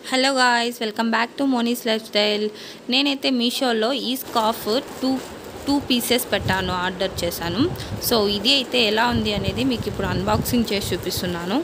Hello guys, welcome back to Moni's lifestyle. నేనైతే మీషోలో ఈ స్కార్ఫ్ టూ పీసెస్ పెట్టాను, ఆర్డర్ చేశాను. సో ఇది అయితే ఎలా ఉంది అనేది మీకు ఇప్పుడు అన్బాక్సింగ్ చేసి చూపిస్తున్నాను.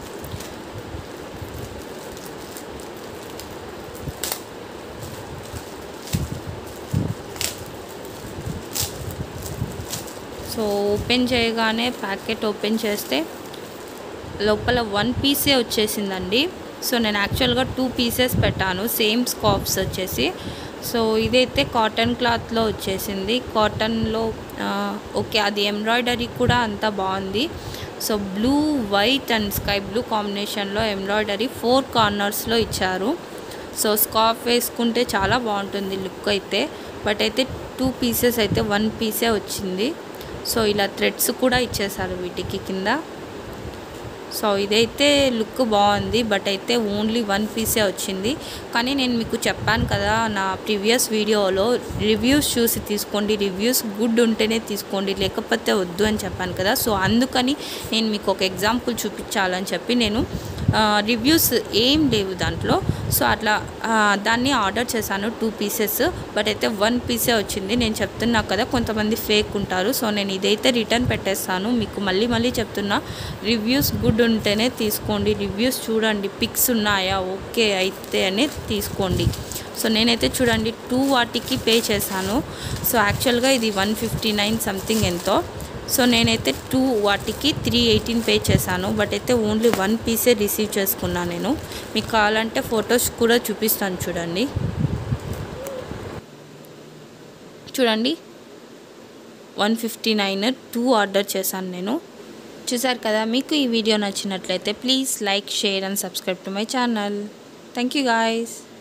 సో ఓపెన్ చేయగానే ప్యాకెట్ ఓపెన్ చేస్తే లోపల 1 పీసే వచ్చేసిందండి. సో నేను యాక్చువల్గా 2 పీసెస్ పెట్టాను, సేమ్ స్కార్ఫ్స్ వచ్చేసి. సో ఇదైతే కాటన్ క్లాత్లో వచ్చేసింది. కాటన్లో ఓకే, అది ఎంబ్రాయిడరీ కూడా అంతా బాగుంది. So blue, white and sky blue కాంబినేషన్లో ఎంబ్రాయిడరీ 4 కార్నర్స్లో ఇచ్చారు. సో స్కార్ఫ్ వేసుకుంటే చాలా బాగుంటుంది లుక్ అయితే. బట్ అయితే 2 పీసెస్ అయితే 1 పీసే వచ్చింది. సో ఇలా థ్రెడ్స్ కూడా ఇచ్చేసారు వీటికి కింద. సో ఇదైతే లుక్ బాగుంది, బట్ అయితే ఓన్లీ 1 పీసే వచ్చింది. కానీ నేను మీకు చెప్పాను కదా నా ప్రీవియస్ వీడియోలో, రివ్యూస్ చూసి తీసుకోండి, రివ్యూస్ గుడ్ ఉంటేనే తీసుకోండి, లేకపోతే వద్దు అని చెప్పాను కదా. సో అందుకని నేను మీకు ఒక ఎగ్జాంపుల్ చూపించాలని చెప్పి నేను రివ్యూస్ ఏం లేవు దాంట్లో. సో అట్లా దాన్ని ఆర్డర్ చేశాను 2 పీసెస్. బట్ అయితే 1 పీసే వచ్చింది. నేను చెప్తున్నా కదా కొంతమంది ఫేక్ ఉంటారు. సో నేను ఇదైతే రిటర్న్ పెట్టేస్తాను. మీకు మళ్ళీ చెప్తున్నా, రివ్యూస్ గుడ్ ఉంటేనే తీసుకోండి, రివ్యూస్ చూడండి, పిక్స్ ఉన్నాయా ఓకే అయితే అనే తీసుకోండి. సో నేనైతే చూడండి 2 వాటికి పే చేశాను. సో యాక్చువల్గా ఇది 159 సంథింగ్ ఎంతో. సో నేనైతే 2 వాటికి 318 పే చేశాను. బట్ అయితే ఓన్లీ 1 పీసే రిసీవ్ చేసుకున్నాను నేను. మీకు కావాలంటే ఫొటోస్ కూడా చూపిస్తాను చూడండి. చూడండి 159 2 ఆర్డర్ చేశాను నేను. చూసారు కదా. మీకు ఈ వీడియో నచ్చినట్లయితే please like, share and subscribe to my channel. Thank you guys.